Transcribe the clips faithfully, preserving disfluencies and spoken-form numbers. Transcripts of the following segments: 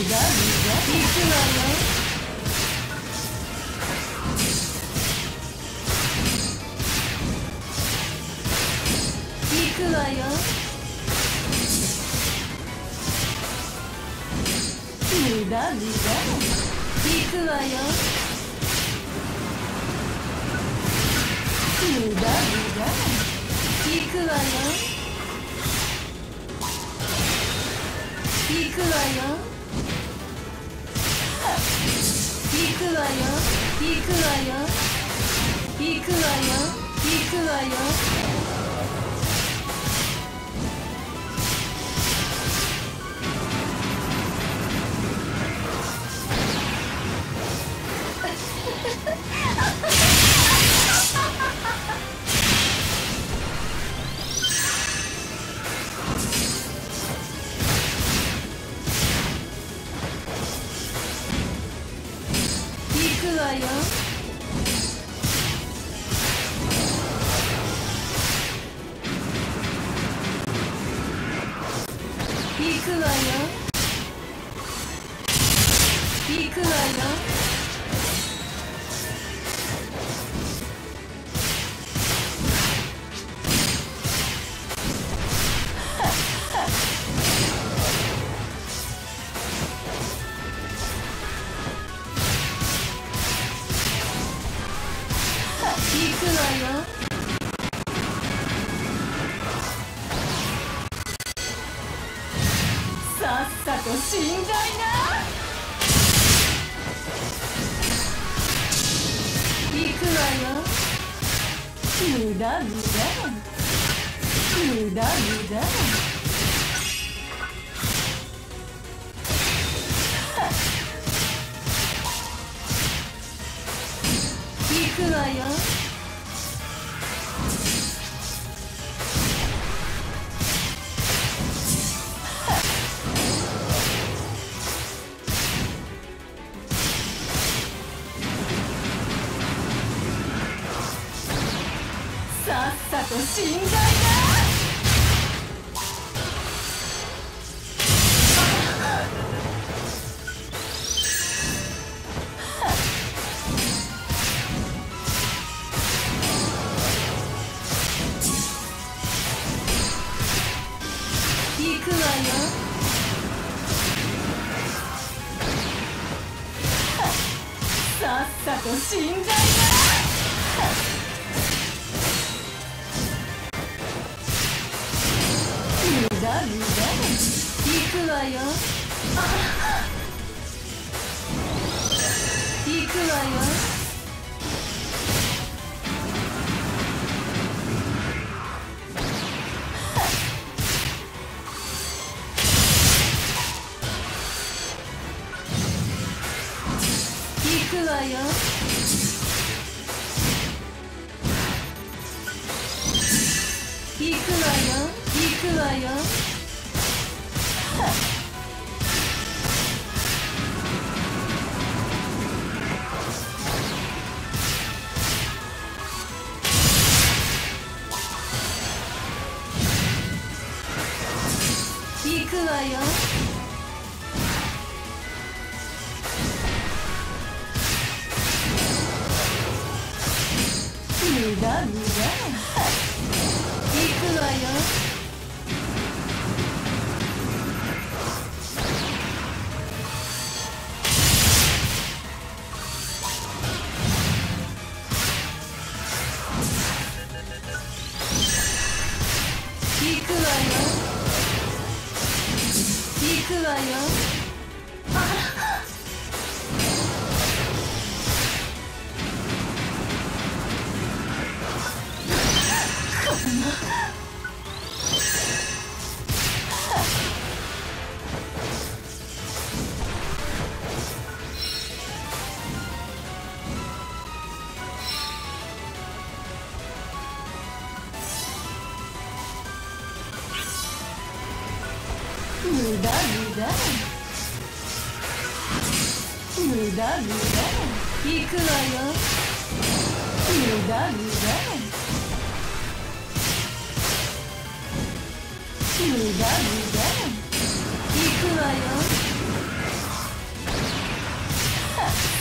無駄無駄行くわよ。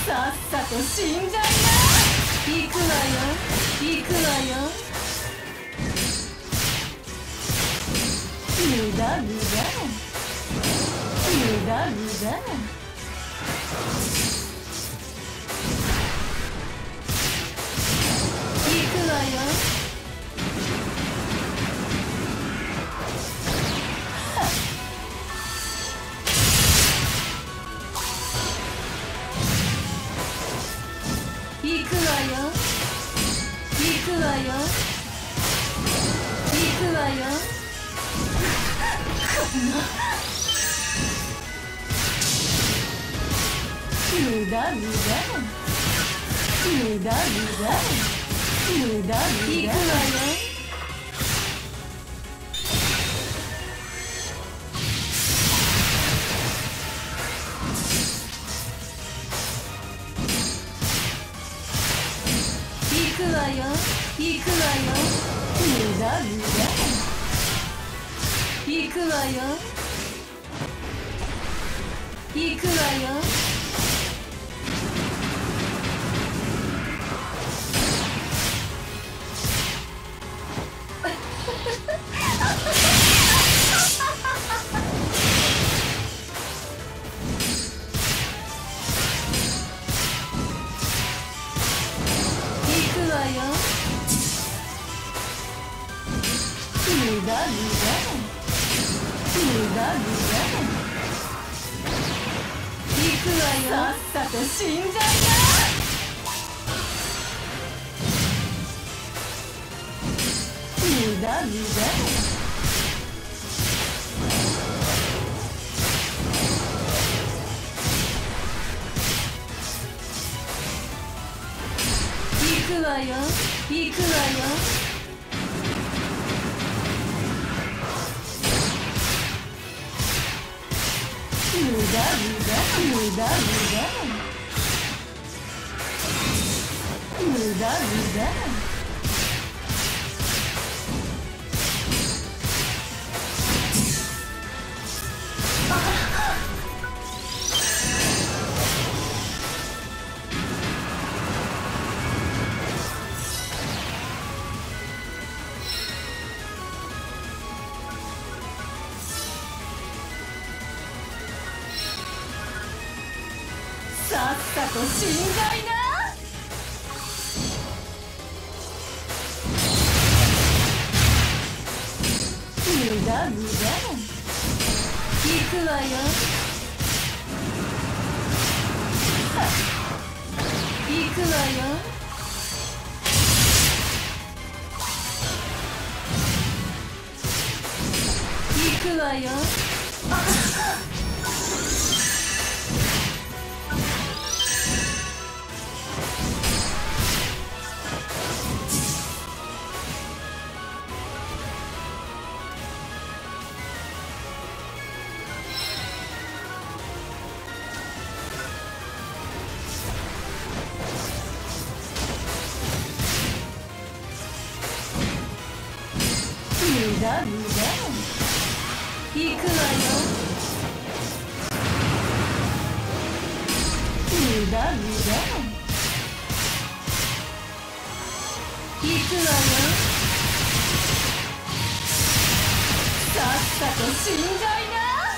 さっさと死んじゃいな。行くわよ行くわよ。無駄無駄無駄無駄。行くわよ。行くわよ行くわよ行くわよ。こんな無駄無駄無駄無駄無駄無駄。行くわよ。行くわよ行くわよ。無駄無駄。行くわよ行くわよ。行くわよ。無駄無駄無駄無駄。行くわよ。さっさと死んじゃいな。無駄無駄行くわよ行くわよ。無駄無駄無駄無駄無駄無駄。さっさと死んじゃいな。無駄無駄。行くわよ。行くわよ。行くわよ。無駄無駄。行くわよ。無駄無駄。行くわよ。さっさと死んじゃいな。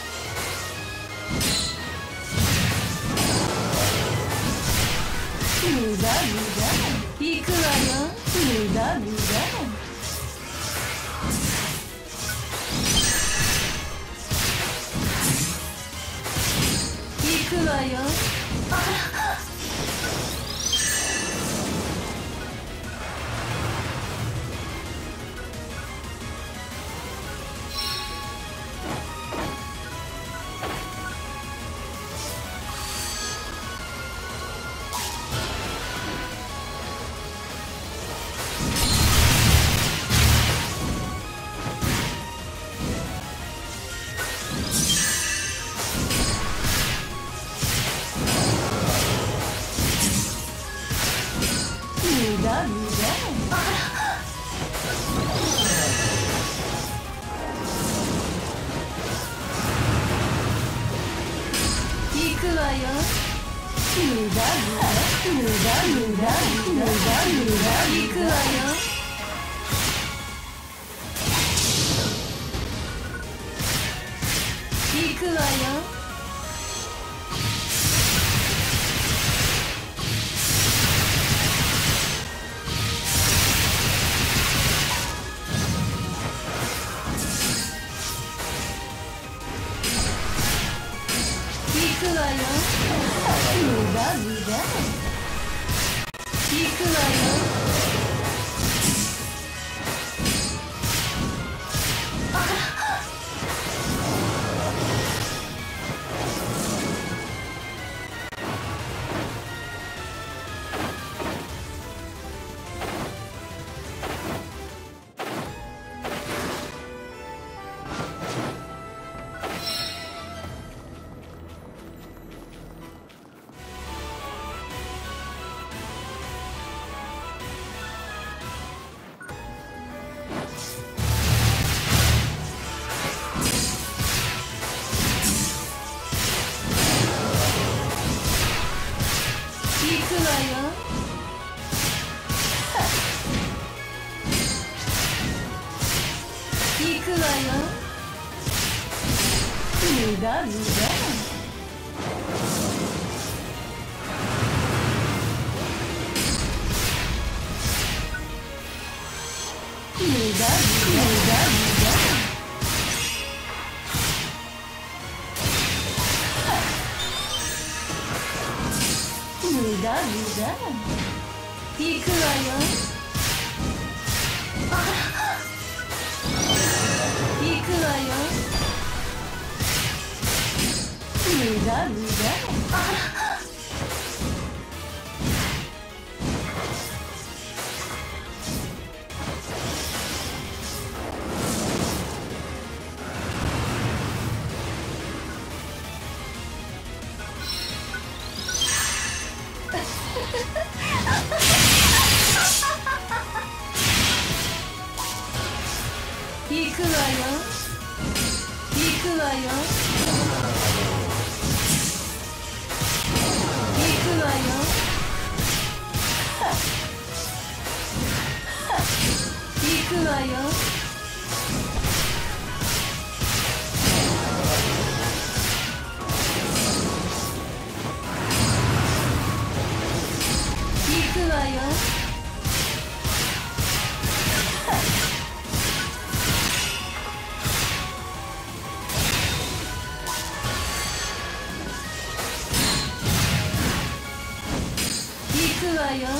無駄無駄。行くわよ。無駄無駄。行くわよ。 無駄無駄無駄無駄無駄無駄行くわよ。行くわよ。行くわよ。無駄無駄行くわよ。行くわよ。行くわよ。無駄無駄無駄無駄無駄無駄無駄行くわよ。行くわよ。無駄無駄行くわよ。行くわよ。行くわよ。行くわよ。行くわよ。行くわよ。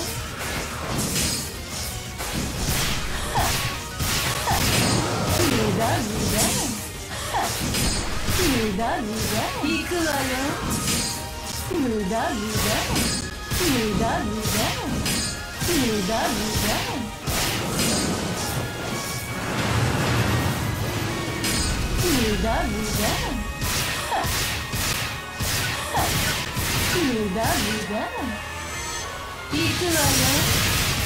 無駄無駄無駄無駄行くわよ。無駄無駄無駄無駄無駄無駄無駄無駄無駄無駄行くわよ。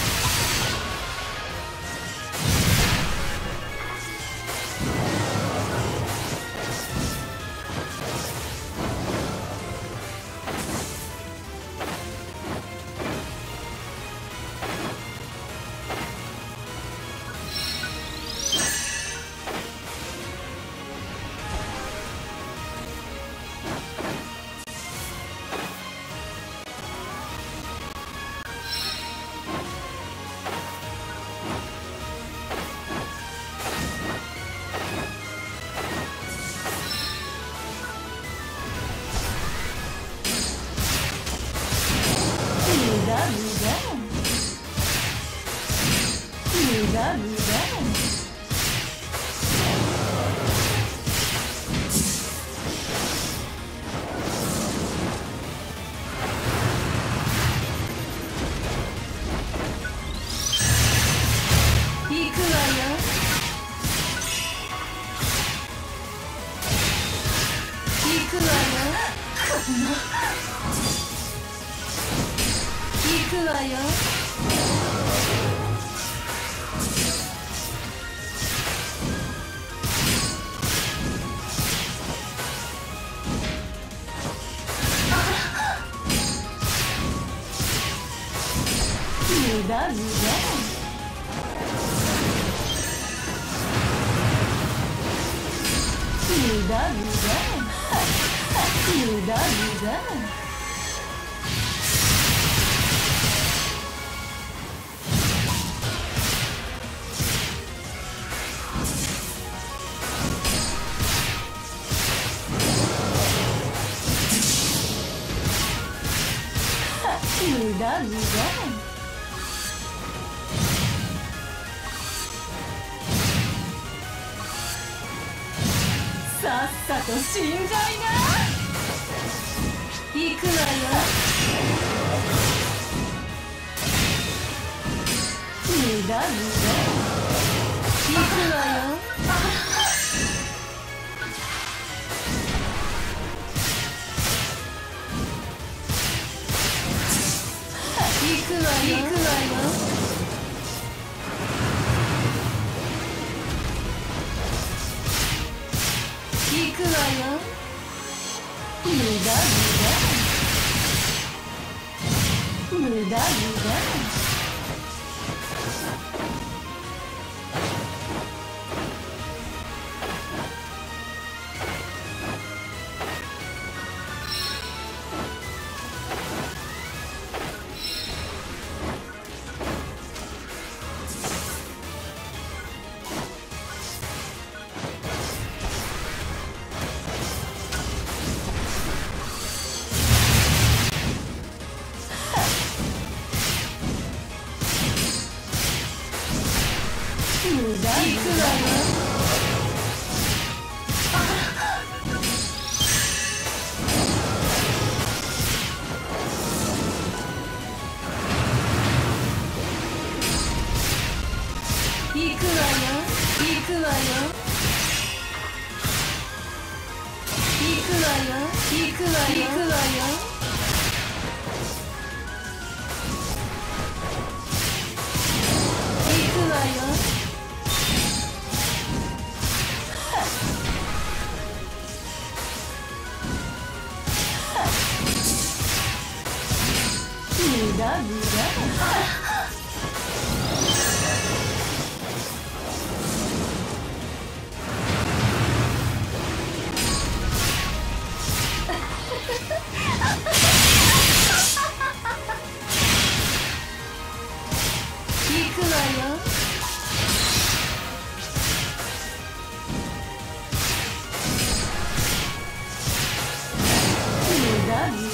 無駄無駄無駄無駄行くわよ。行くわよ。行くわよ。 無駄無駄無駄無駄無駄無駄無駄無駄さっさと死んじゃいな。行くわよ。無駄無駄行くわよ。行くわよ。行くわよ。行くわよ。無駄無駄無駄無駄無駄行くわよ。行くわよ。行くわよ。行くわよ。行くわよ。行くわよ。行くわよ。無駄無駄行くわよ。無駄無駄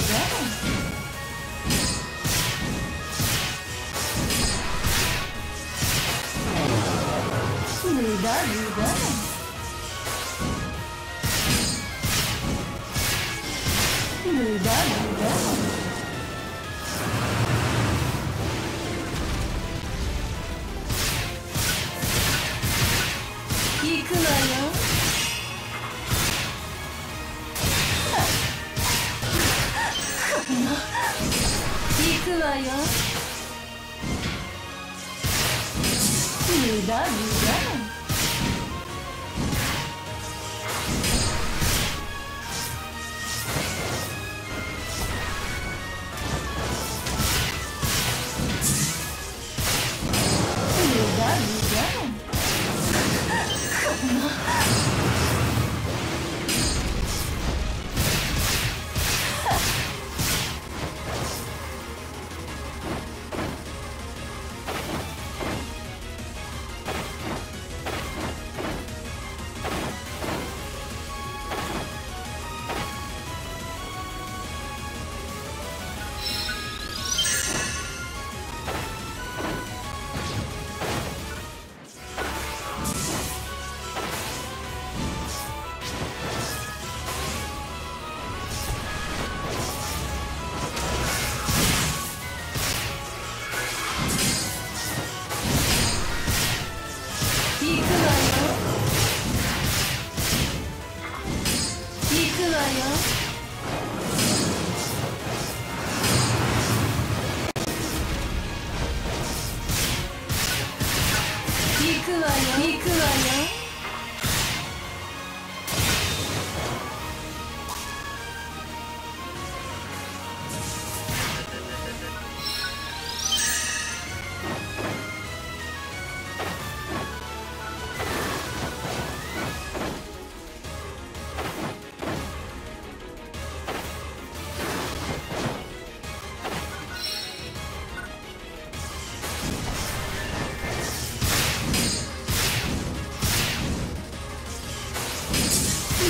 無駄無駄無駄無駄行くわよ。行くわよ。無駄無駄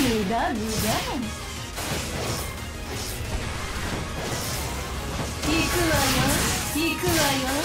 無駄無駄。行くわよ行くわよ。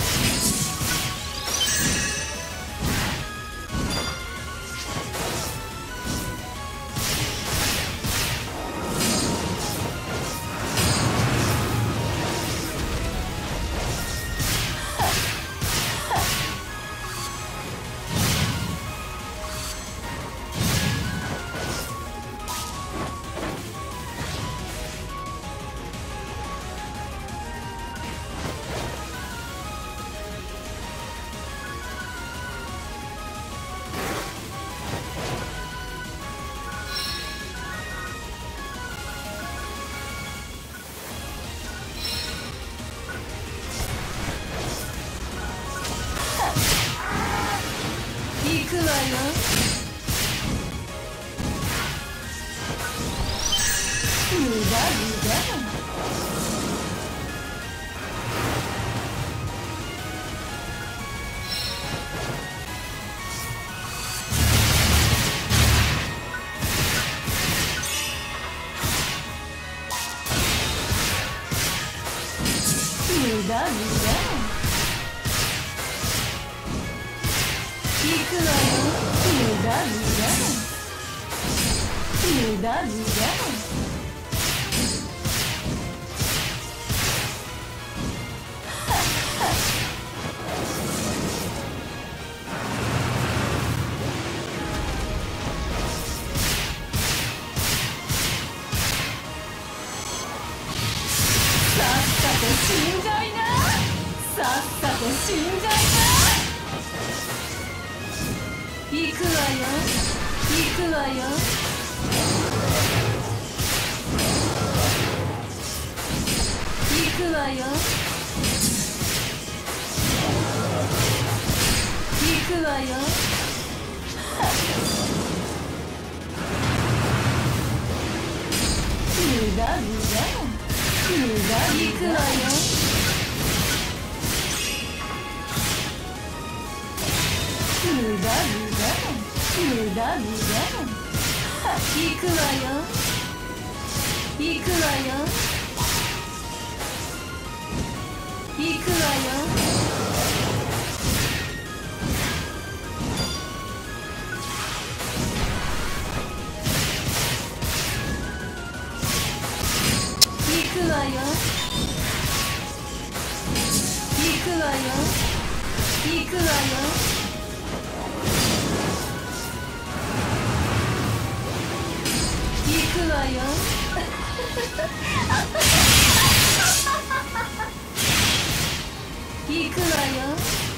行くわよ。無駄無駄。無駄無駄。行くわよ。無駄無駄。無駄無駄。さっさと死んじゃいな。さっさと死んじゃいな。行くわよ行くわよ。行くわよ行くわよ。無駄無駄無駄。行くわよ。無駄無駄無駄無駄。行くわよ行くわよ行くわよ。行くわよ行くわよ行くわよ。行くわよ。行くわよ。